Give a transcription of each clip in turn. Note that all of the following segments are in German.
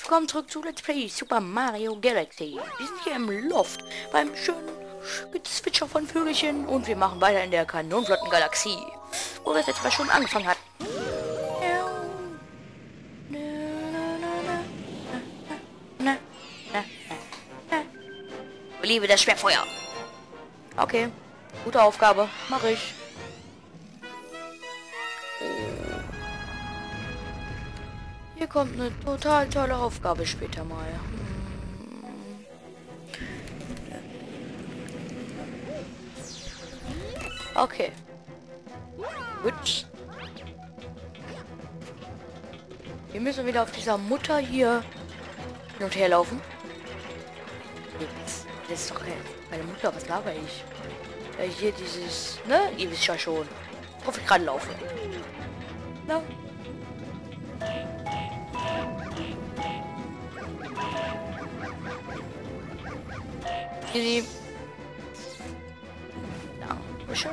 willkommen zurück zu Let's Play Super Mario Galaxy. Wir sind hier im Loft beim schönen Gezwitscher von Vögelchen und wir machen weiter in der Kanonenflotten-Galaxie, wo wir es jetzt mal schon angefangen hatten. Ich liebe das Schwerfeuer. Okay, gute Aufgabe, mache ich. Hier kommt eine total tolle Aufgabe später mal. Okay. Gut. Wir müssen wieder auf dieser Mutter hier hin und her laufen. Das ist doch keine Mutter, was laber ich? Hier dieses, ne? Ihr wisst ja schon, worauf ich gerade laufe. Na? Easy. Ja, schön.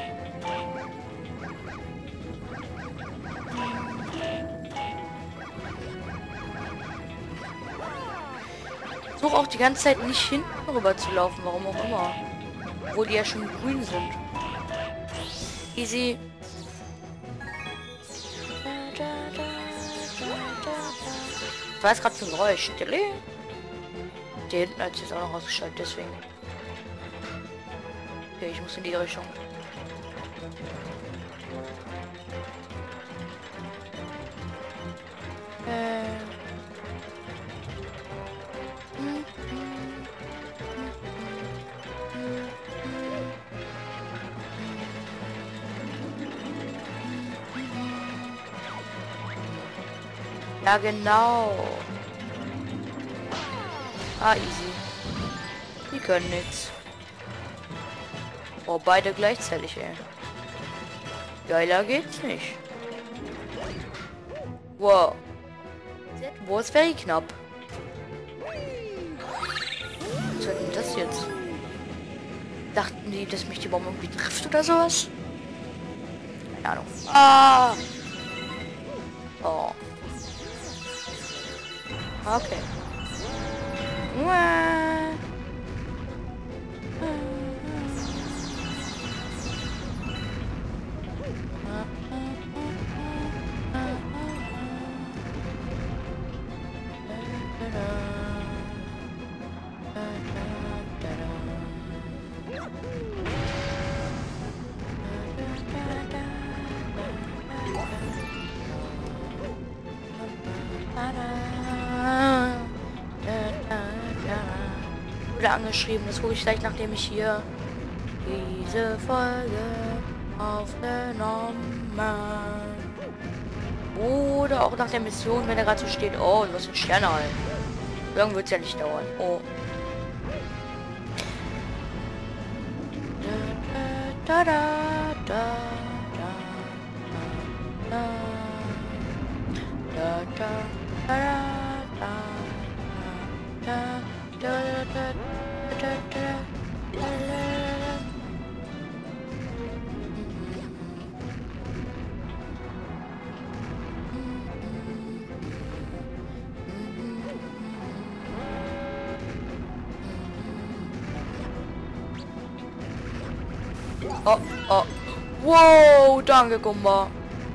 Ich suche auch die ganze Zeit nicht hinten rüber zu laufen, warum auch immer. Obwohl die ja schon grün sind. Easy. Das war jetzt gerade so ein Geräusch. Hier hinten hat es jetzt auch noch ausgeschaltet, deswegen. Okay, ich muss in die Richtung. Ja, genau. Ah, easy. Die können nichts. Oh, beide gleichzeitig, ey. Geiler geht's nicht. Wow. Wo ist very knapp. Was soll denn das jetzt? Dachten die, dass mich die Bombe irgendwie trifft oder sowas? Keine Ahnung. Ah! Oh. Okay. Angeschrieben, das hole ich gleich, nachdem ich hier diese Folge aufgenommen. Oder auch nach der Mission, wenn er gerade so steht, oh, du hast einen Stern halt. Lang wird es ja nicht dauern. Oh. Da, da, da, da, da, da, da, da, da, da. Oh, oh. Wow, danke, Gumba.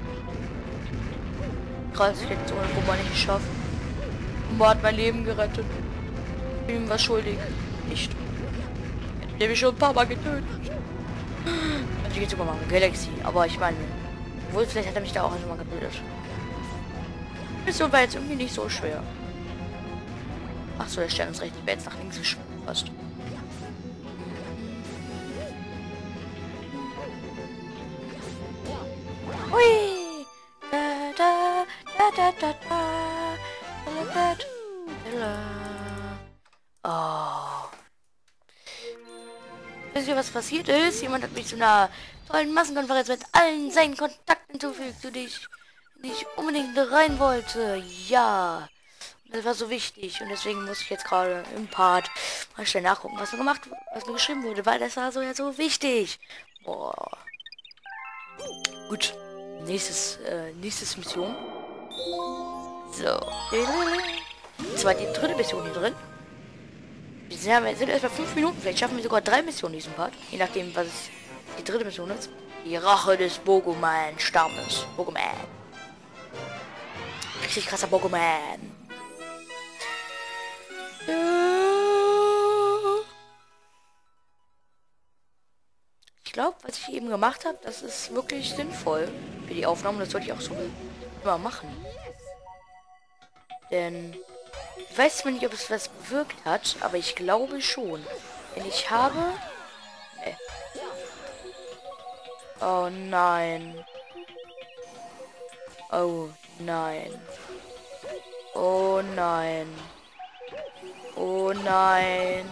Krass, ich hätte es ohne Gumba nicht geschafft. Gumba hat mein Leben gerettet. Ich bin ihm was schuldig. Nicht. Der mich schon ein paar Mal getötet. Also geht sogar mal Galaxy, aber ich meine, wohl vielleicht hat er mich da auch schon mal getötet. Mission war jetzt irgendwie nicht so schwer. Ach so, der Stern ist recht, ich wäre jetzt nach links gesprungen fast. Hui! Da da da da da da da. Oh. Wisst ihr, was passiert ist? Jemand hat mich zu einer tollen Massenkonferenz mit allen seinen Kontakten hinzufügt, zu denen ich unbedingt rein wollte. Ja. Das war so wichtig und deswegen muss ich jetzt gerade im Part mal schnell nachgucken, was mir geschrieben wurde, weil das war so ja so wichtig. Boah. Gut. Nächstes Mission. So. Jetzt war die dritte Mission hier drin. Wir sind erst bei 5 Minuten. Vielleicht schaffen wir sogar 3 Missionen in diesem Part. Je nachdem, was die dritte Mission ist. Die Rache des Bogoman-Stammes. Bogoman. Richtig krasser Bogoman. Ich glaube, was ich eben gemacht habe, das ist wirklich sinnvoll für die Aufnahmen. Das sollte ich auch so immer machen. Denn ich weiß zwar nicht, ob es was bewirkt hat, aber ich glaube schon. Denn ich habe... Nee. Oh nein. Oh nein. Oh nein. Oh nein.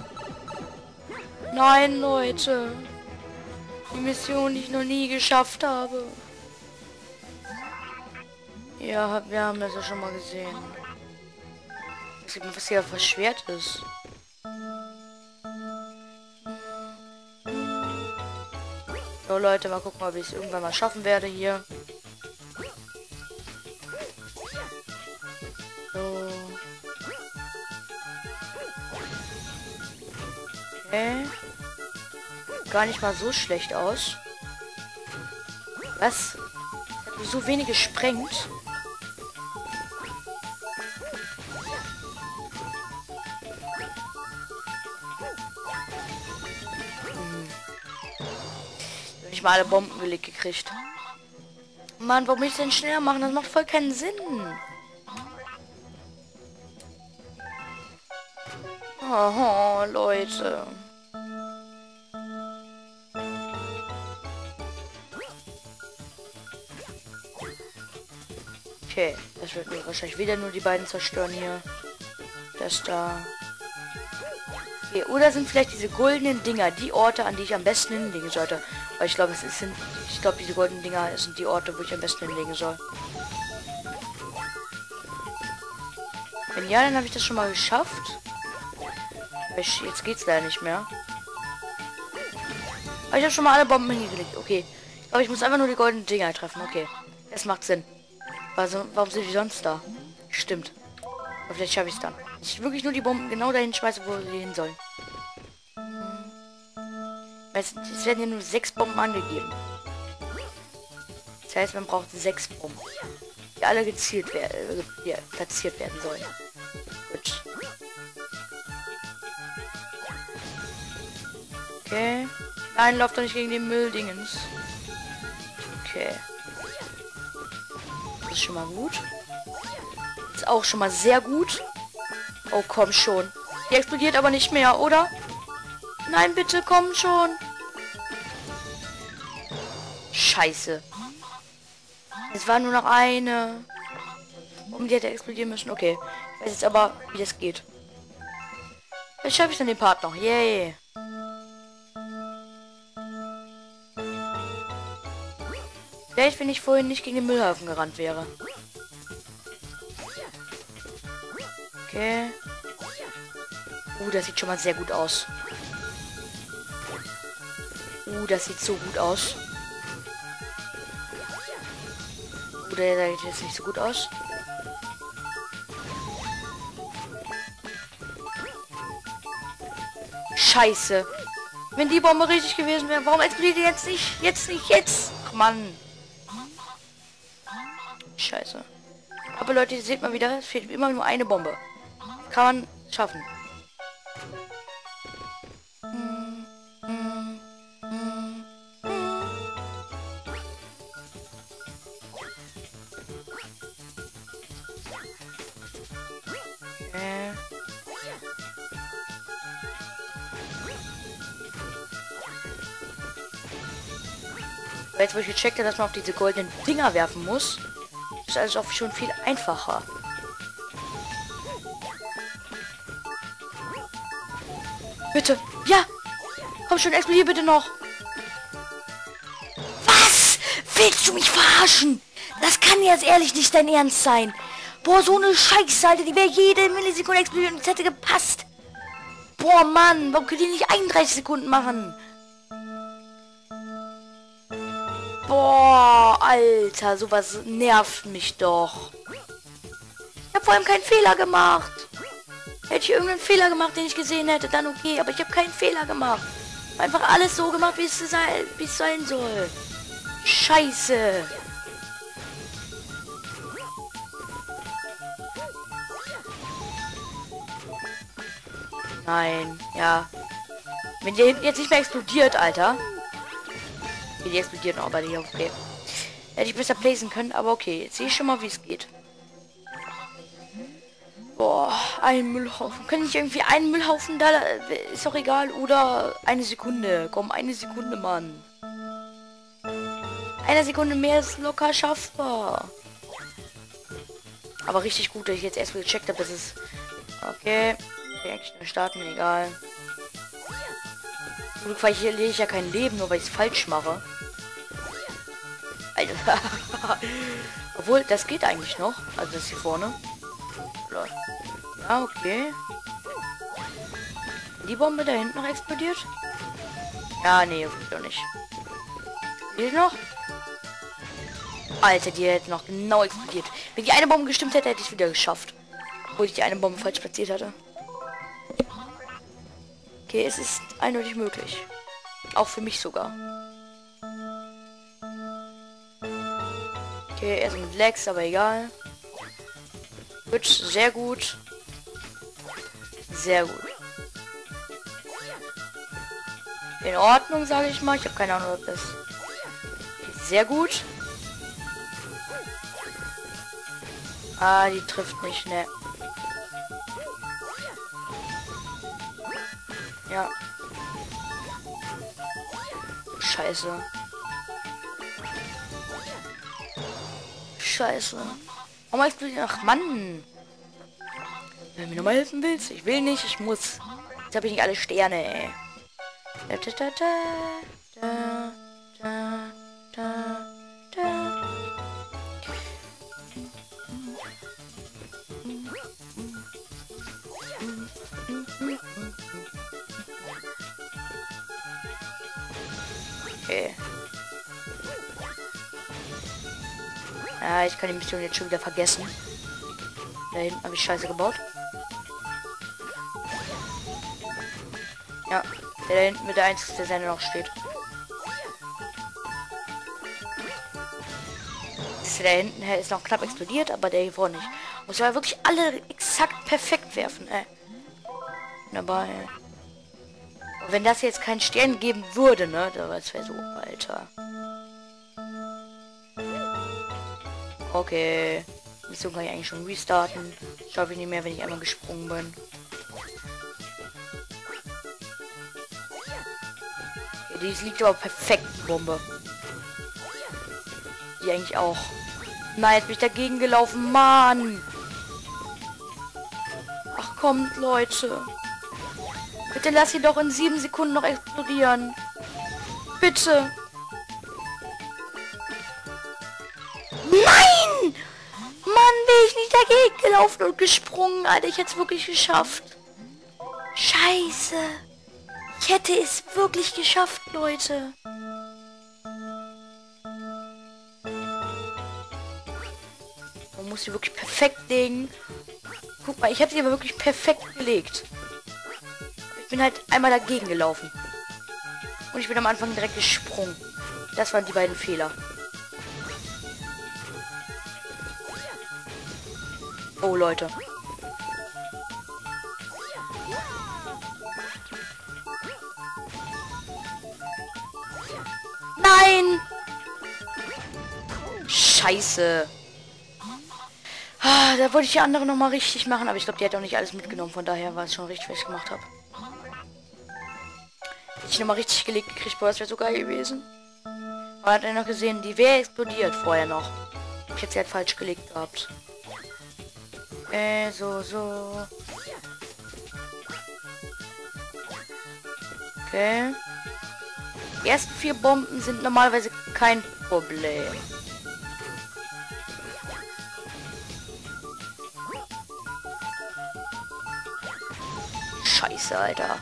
Nein, Leute. Die Mission, die ich noch nie geschafft habe. Ja, wir haben das ja schon mal gesehen. Was hier verschwert ist. So, Leute, mal gucken, ob ich es irgendwann mal schaffen werde hier. So. Okay. Gar nicht mal so schlecht aus. Was? Hat so wenig gesprengt. Ich mal alle Bomben gelegt gekriegt. Mann, warum will ich denn schneller machen? Das macht voll keinen Sinn. Oh, Leute. Okay, das wird mir wahrscheinlich wieder nur die beiden zerstören hier. Das da. Okay, oder sind vielleicht diese goldenen Dinger die Orte, an die ich am besten hinlegen sollte? Weil ich glaube, diese goldenen Dinger sind die Orte, wo ich am besten hinlegen soll. Wenn ja, dann habe ich das schon mal geschafft. Jetzt geht's leider nicht mehr. Aber ich habe schon mal alle Bomben hingelegt. Okay. Aber ich muss einfach nur die goldenen Dinger treffen. Okay. Das macht Sinn. Also, warum sind die sonst da? Stimmt. Aber vielleicht schaffe ich es dann. Ich wirklich nur die Bomben genau dahin schmeiße, wo sie hin sollen. Es werden hier nur 6 Bomben angegeben. Das heißt, man braucht 6 Bomben. Die alle gezielt werden, platziert werden sollen. Gut. Okay. Nein, läuft doch nicht gegen den Mülldingens. Okay. Das ist schon mal gut. Ist auch schon mal sehr gut. Oh, komm schon. Die explodiert aber nicht mehr, oder? Nein, bitte, komm schon. Scheiße. Es war nur noch eine. Um die hätte explodieren müssen. Okay. Ich weiß jetzt aber, wie das geht. Jetzt schaffe ich dann den Part noch. Yay. Vielleicht, wenn ich vorhin nicht gegen den Müllhaufen gerannt wäre. Okay. Das sieht schon mal sehr gut aus. Das sieht so gut aus. Der sieht jetzt nicht so gut aus. Scheiße. Wenn die Bombe richtig gewesen wäre, warum explodiert die jetzt nicht? Jetzt nicht, jetzt! Ach, Mann. Scheiße. Aber Leute, ihr seht mal wieder, es fehlt immer nur eine Bombe. Kann man schaffen. Jetzt, wo ich gecheckt habe, dass man auf diese goldenen Dinger werfen muss, ist alles auch schon viel einfacher. Bitte. Ja. Komm schon, explodier bitte noch. Was? Willst du mich verarschen? Das kann jetzt ehrlich nicht dein Ernst sein. Boah, so eine Scheiße, Alter. Die wäre jede Millisekunde explodiert und es hätte gepasst. Boah, Mann. Warum könnt ihr nicht 31 Sekunden machen? Boah, Alter. Sowas nervt mich doch. Ich habe vor allem keinen Fehler gemacht. Hätte ich irgendeinen Fehler gemacht, den ich gesehen hätte, dann okay. Aber ich habe keinen Fehler gemacht. Einfach alles so gemacht, wie es sein soll. Scheiße. Nein, ja. Wenn die hinten jetzt nicht mehr explodiert, Alter. Okay, die explodiert noch, aber die okay. Hätte ich besser placen können, aber okay. Jetzt sehe ich schon mal, wie es geht. Boah, ein Müllhaufen. Kann ich irgendwie einen Müllhaufen da... Ist doch egal. Oder eine Sekunde. Komm, eine Sekunde, Mann. Eine Sekunde mehr ist locker schaffbar. Aber richtig gut, dass ich jetzt erst mal gecheckt habe, dass es... Okay. Reaction starten, egal. Weil hier lege ich ja kein Leben, nur weil ich es falsch mache. Alter. Obwohl, das geht eigentlich noch. Also das hier vorne. Ja, okay. Die Bombe da hinten noch explodiert? Ja, nee, doch nicht. Die noch? Alter, die hätte noch genau explodiert. Wenn die eine Bombe gestimmt hätte, hätte ich es wieder geschafft. Obwohl ich die eine Bombe falsch platziert hatte. Okay, es ist eindeutig möglich. Auch für mich sogar. Okay, erst mit Lex, aber egal. Gut, sehr gut. Sehr gut. In Ordnung, sage ich mal. Ich habe keine Ahnung, ob das... Okay, sehr gut. Ah, die trifft nicht, ne. Ja. Scheiße. Scheiße. Warum explodiert... Ach, Mann. Wenn du mir nochmal helfen willst? Ich will nicht, ich muss. Jetzt habe ich nicht alle Sterne, ey. Da, da, da, da, da, da, da. Okay. Ja, ich kann die Mission jetzt schon wieder vergessen. Da hinten habe ich Scheiße gebaut. Ja, der da hinten mit der einzige, der noch steht. Der da hinten ist noch knapp explodiert, aber der hier vorne nicht. Muss ja wirklich alle exakt perfekt werfen, ey. Dabei. Wenn das jetzt keinen Stern geben würde, ne? Das wäre so, Alter. Okay. Mission kann ich eigentlich schon restarten. Schaffe ich nicht mehr, wenn ich einmal gesprungen bin. Okay, die liegt aber perfekt, die Bombe. Die eigentlich auch. Nein, jetzt bin ich dagegen gelaufen, Mann. Ach kommt, Leute. Bitte lass sie doch in 7 Sekunden noch explodieren. Bitte. Nein! Mann, bin ich nicht dagegen gelaufen und gesprungen, Alter. Ich hätte es wirklich geschafft. Scheiße. Ich hätte es wirklich geschafft, Leute. Man muss sie wirklich perfekt legen. Guck mal, ich hätte sie aber wirklich perfekt gelegt. Ich bin halt einmal dagegen gelaufen. Und ich bin am Anfang direkt gesprungen. Das waren die beiden Fehler. Oh, Leute. Nein! Scheiße. Ah, da wollte ich die andere noch mal richtig machen, aber ich glaube, die hat auch nicht alles mitgenommen. Von daher war es schon richtig, was ich gemacht habe. Hätte ich noch mal richtig gelegt gekriegt, boah, das wäre so geil gewesen. Man hat ja noch gesehen, die wäre explodiert vorher noch. Ich hätte sie halt falsch gelegt gehabt. So. Okay. Die ersten 4 Bomben sind normalerweise kein Problem. Scheiße, Alter.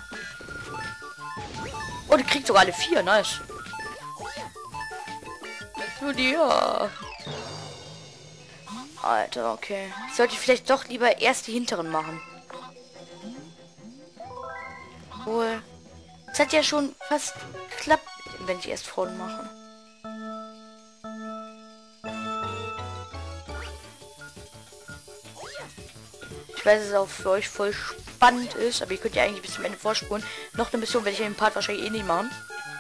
Oh, die kriegt sogar alle 4, nice. Nur die, ja. Alter, okay. Ich sollte vielleicht doch lieber erst die hinteren machen. Wohl. Es hat ja schon fast geklappt, wenn ich erst vorne mache. Ich weiß, dass es auch für euch voll spannend ist, aber ihr könnt ja eigentlich bis zum Ende vorspulen. Noch eine Mission werde ich in dem Part wahrscheinlich eh nicht machen.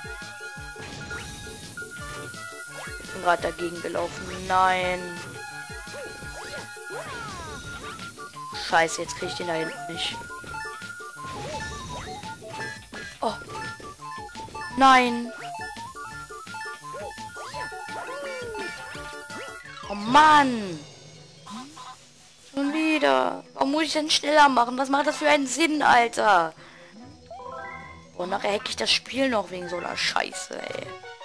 Ich bin gerade dagegen gelaufen. Nein. Scheiße, jetzt kriege ich den da hinten nicht. Oh. Nein. Oh Mann. Schon wieder. Warum muss ich denn schneller machen? Was macht das für einen Sinn, Alter? Und nachher hacke ich das Spiel noch wegen so einer Scheiße, ey.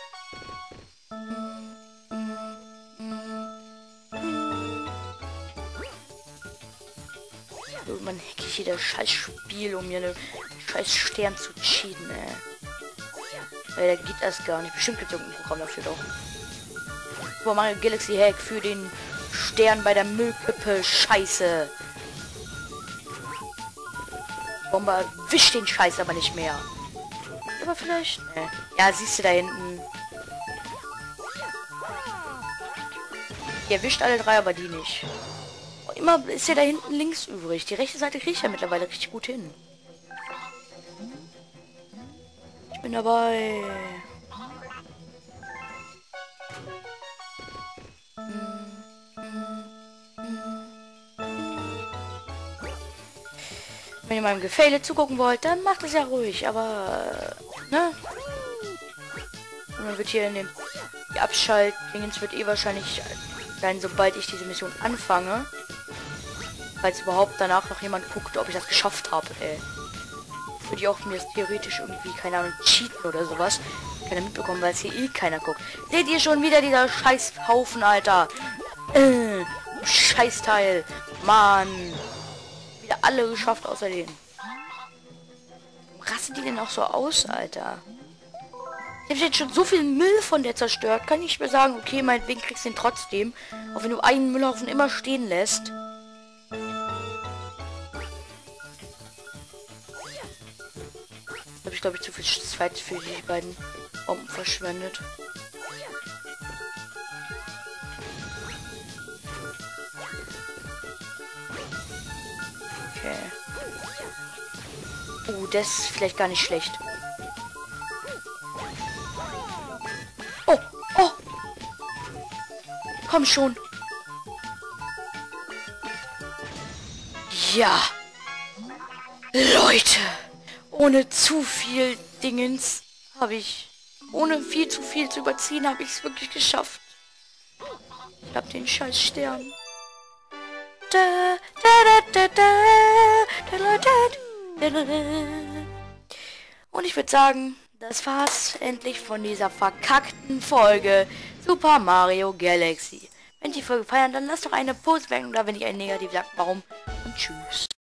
Irgendwann hacke ich hier das scheiß Spiel, um mir einen scheiß Stern zu cheaten, ey. Weil da geht das gar nicht. Bestimmt gibt es irgendein Programm dafür doch. Super Mario Galaxy Hack für den Stern bei der Müllkippe. Scheiße. Bombe erwischt den Scheiß aber nicht mehr. Aber vielleicht... Ne. Ja, siehst du da hinten. Die erwischt alle drei, aber die nicht. Und immer ist ja da hinten links übrig. Die rechte Seite kriege ich ja mittlerweile richtig gut hin. Ich bin dabei. Wenn ihr meinem Gefälle zugucken wollt, dann macht es ja ruhig, aber ne? Und dann wird hier in dem Abschaltdingens wird eh wahrscheinlich sein, sobald ich diese Mission anfange. Falls überhaupt danach noch jemand guckt, ob ich das geschafft habe, ey. Würde ich auch mir das theoretisch irgendwie, keine Ahnung, cheaten oder sowas. Keiner mitbekommen, weil es hier eh keiner guckt. Seht ihr schon wieder dieser Scheißhaufen, Alter? Scheißteil. Mann. Wieder alle geschafft, außer denen. Rasten die denn auch so aus, Alter? Ich habe jetzt schon so viel Müll von der zerstört. Kann ich mir sagen, okay, meinetwegen kriegst du den trotzdem. Auch wenn du einen Müllhaufen immer stehen lässt. Habe ich, glaube ich, zu viel Zeit für die beiden Bomben verschwendet. Okay. Das ist vielleicht gar nicht schlecht. Oh, oh. Komm schon. Ja. Leute. Ohne zu viel Dingens habe ich... Ohne viel zu viel zu überziehen, habe ich es wirklich geschafft. Ich habe den scheiß Stern. Und ich würde sagen, das war's endlich von dieser verkackten Folge Super Mario Galaxy. Wenn die Folge feiern, dann lasst doch eine Post weg, oder wenn ich ein negativ sagt, warum. Und tschüss.